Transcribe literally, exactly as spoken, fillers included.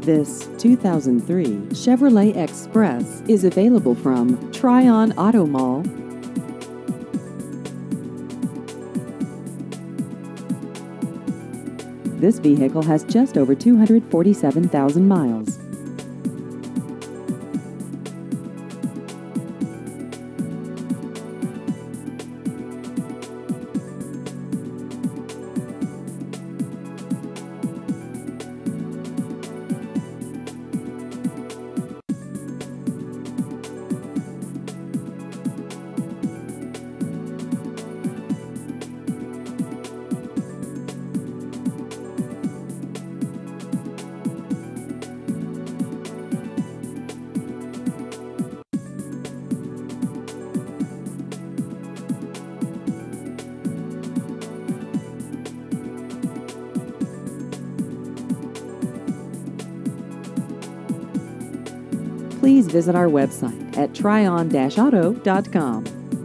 This two thousand three Chevrolet Express is available from Tryon Auto Mall. This vehicle has just over two hundred forty-seven thousand miles. Please visit our website at tryon dash auto dot com.